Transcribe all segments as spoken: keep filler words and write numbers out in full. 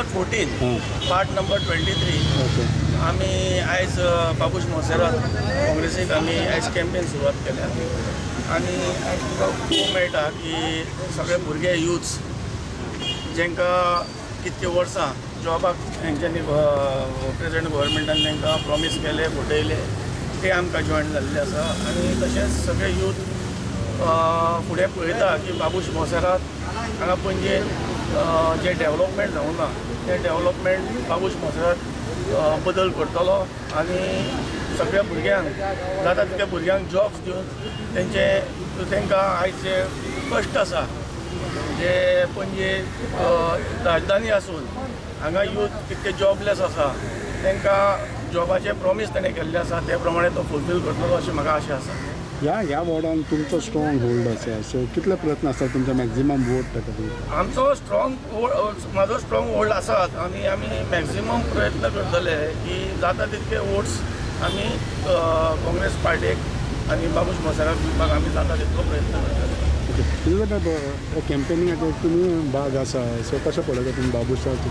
Number fourteen part number twenty three आम्ही आयज बाबूश मोसेरात काँग्रेसीक आम्ही आयज कॅम्पेन सुरवात केल्या आणि आयज तुका पळोवंक मेळटा की सगळे भुरगे यूथ्स जेंकां कितके वर्सां जॉबाक हेंच्यांनी प्रेसिडेंट गव्हर्मेंटान तांकां प्रॉमीस केले फटयले ते आमकां जॉयन जाल्ले आसा आणि तशेंच सगळे यूथ फुडें पळयता की बाबूश मोसेरात हांगा पणजे जे डेव्हलपमेंट जावंक ना ते डेव्हलपमेंट बाबूश मोसेरात बदल करतलो आणि सगळ्या भुरग्यांक जाता तितक्या भुरग्यांक जॉब्स दिवन तेंचे तांकां आयज जे कश्ट आसा जे पणजे राजधानी आसून हांगा यूथ कितके जॉबलेस आसा तांकां जॉबाचे प्रॉमीस ताणें केल्ले आसा ते प्रमाणे तो फुलफील करतलो अशी म्हाका आशा आसा. ह्या ह्या वॉर्डान तुमचो स्ट्रॉंग होल्ड आसा सो कितले प्रयत्न आसता तुमचे मॅक्झिमम वोट ताका आमचो स्ट्रॉंग म्हाजो स्ट्रॉंग होल्ड आसात आनी आमी मॅक्झिमम प्रयत्न करतले की जाता तितके वोट्स आमी काँग्रेस पार्टीक आनी बाबूश मोसेरात दिवपाक आमी जाता तितलो प्रयत्न करतले. ओके कॅम्पेनिंगाचो तुमी भाग आसा सो कशें पळयता तुमी बाबूशाक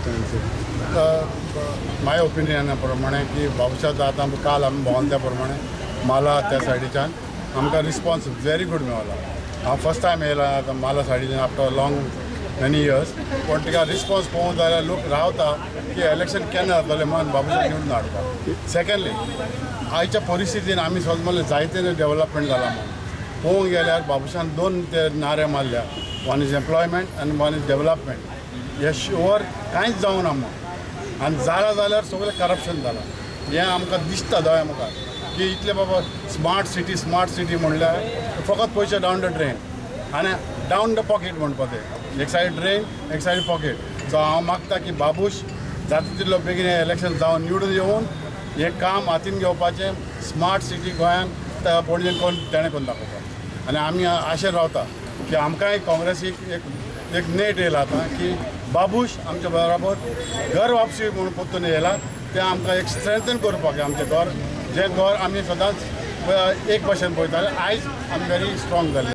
माय ओपिनियना प्रमाणे की बाबूशाक आतां काल आमी भोंवला त्या प्रमाणे माला त्या सायडीच्यान आमकां रिस्पॉन्स व्हेरी गूड मेळ्ळा. हांव फर्स्ट टायम येयला आतां माला सायडीच्यान आफ्टर लॉंग मेनी इयर्स पूण तिका रिस्पॉन्स पळोवंक जाल्यार लोक रावता की इलेक्शन केन्ना जातलें म्हणून बाबूशाक निवडून हाडपाक. सेकंडली आयच्या परिस्थितीन आमी समजलें जायते डेव्हलपमेंट जाला म्हणून पळोवंक गेल्यार बाबूशान दोन ते नारे मारल्या वन इज एम्प्लॉयमेंट आनी वन इज डेव्हलपमेंट. हे शुअर कांयच जावना म्हणून आनी जालां जाल्यार सगळें करप्शन जालां हें आमकां दिसता दोळ्या मुखार की इतले बाबा स्मार्ट सिटी स्मार्ट सिटी म्हणल्यार फकत पयशे डावन द ड्रेन आनी डावन द पॉकेट म्हणपा तें एक सायड ड्रेन एक सायड पॉकेट. सो हांव मागता की बाबूश जाता तितलो बेगीन हें इलेक्शन जावन निवडून येवन हें काम हातीन घेवपाचें स्मार्ट सिटी गोंयान पणजेन कोण तेणें करून दाखोवपाक आनी आमी आशेन रावता की आमकांय काँग्रेसीक एक एक नेट येयला आतां की बाबूश आमच्या बरोबर घर वापसी म्हणून परतून येयला तें आमकां एक स्ट्रेंथन करपाक आमचें घर जें घर आमी सदांच एक भशेन पळयताले आयज आमी व्हेरी स्ट्रॉंग जाले.